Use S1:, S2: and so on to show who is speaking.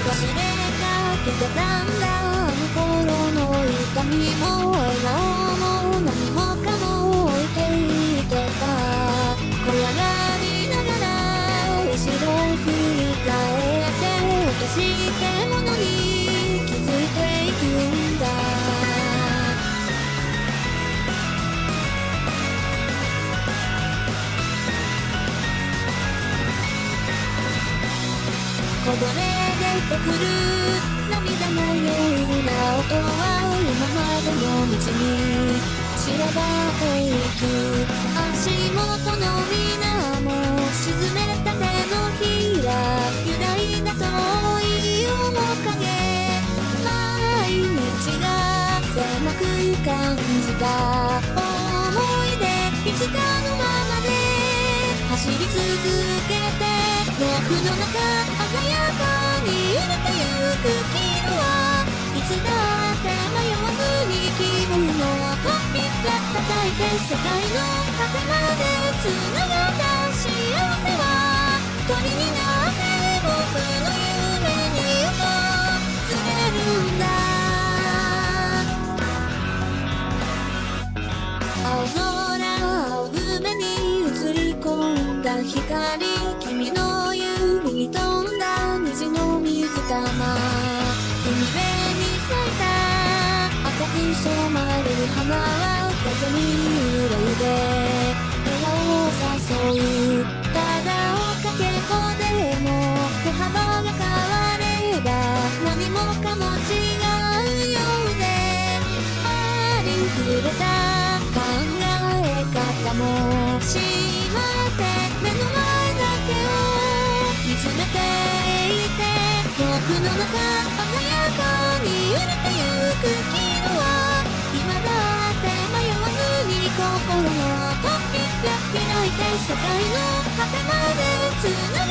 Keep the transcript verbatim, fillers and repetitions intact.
S1: 忘れかけてたんだ、あの頃の痛みも笑顔も何もかも置いていけた。怖がりながら後ろ振り返って落としてものに気づいていくんだ。こぼれ出てくる涙のような音は今までの道に散らばっていく。足元の水も沈めた手のひら、揺らいだ遠い面影、毎日が狭く感じた思い出、いつかのままで走り続けて僕の中鮮やかに揺れてゆく色はいつだって迷わずに気分のコピーが叩いて世界の果てまでつながった幸せは鳥になって僕の夢に訪れるんだ。青空青海に映り込んだ光、君の指に飛んだ虹の水玉、海辺に咲いた赤く染まる花は風に揺らいで笑顔を誘う。ただ追っかけっこでも手幅が変われば何もかも違うようで、ありふれた考え方もしまって目の前だけを見つめていて、僕の中鮮やかに揺れてゆく色は今だって迷わずに心のコッピッが開いて世界の果てまでつながる